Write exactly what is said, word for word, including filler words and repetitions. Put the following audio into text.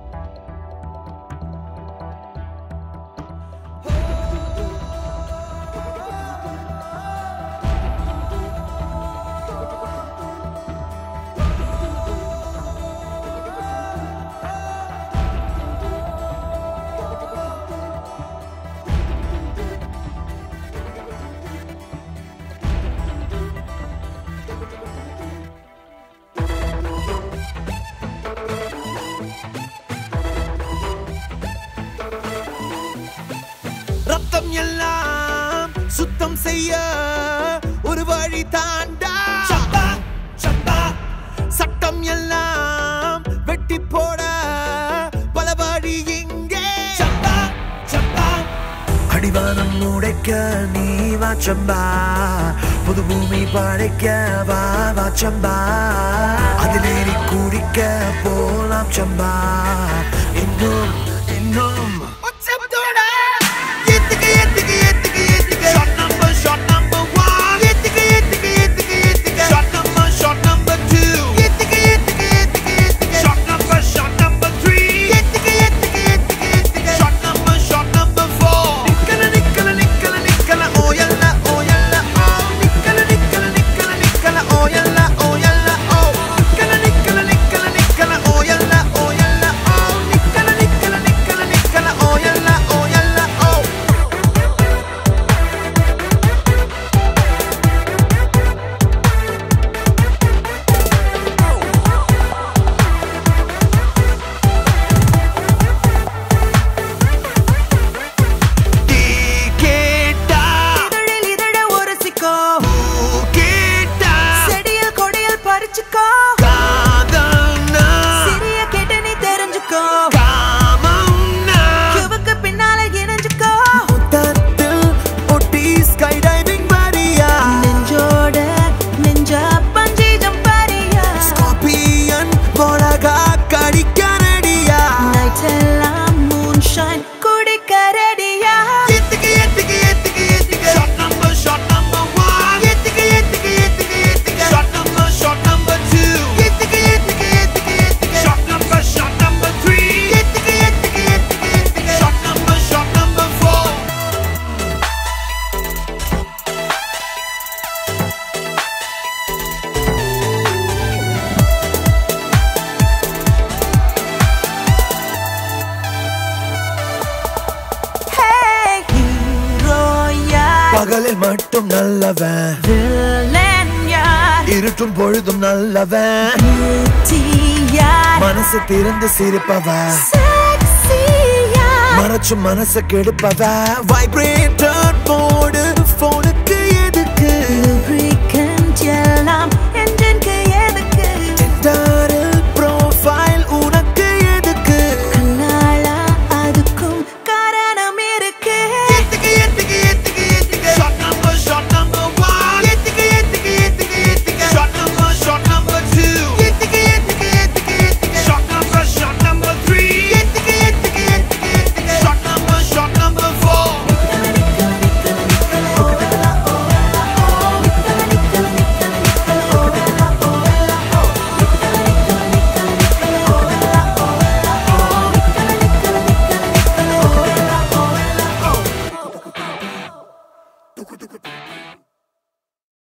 ரத்தம் எல்லாம் சுத்தம் செய்ய ஒரு வழி தாண்டா சம்பா சம்பா சட்டம் எல்லாம் வெட்டி போட பல வழி இங்கே சம்பா சம்பா அடிவானம் உடைக்க நீ வா சம்பா புது பூமி படைக்க வா வா சம்பா அதிலேறி குடிக்க போலாம் சம்பா இன்னும் இன்னும் பகலில் மட்டும் நல்லவன் இருட்டும் பொழுதும் நல்லவன் மனசு திறந்து சிரிப்பவன் மறைச்சும் மனசு கெடுப்பவன் வைப்ரேட்டர் போடு